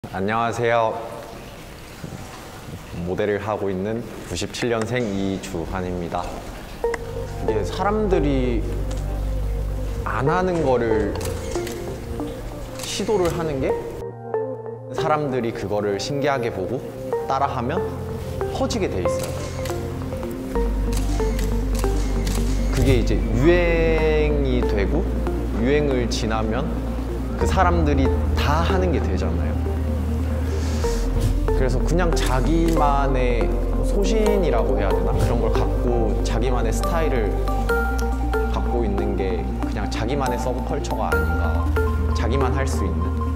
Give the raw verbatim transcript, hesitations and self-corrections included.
안녕하세요. 모델을 하고 있는 구십칠 년생 이주환입니다. 이게 사람들이 안 하는 거를 시도를 하는 게 사람들이 그거를 신기하게 보고 따라하면 퍼지게 돼 있어요. 그게 이제 유행이 되고 유행을 지나면 그 사람들이 다 하는 게 되잖아요. 그래서 그냥 자기만의 소신이라고 해야 되나? 그런 걸 갖고 자기만의 스타일을 갖고 있는 게 그냥 자기만의 서브컬처가 아닌가. 자기만 할 수 있는.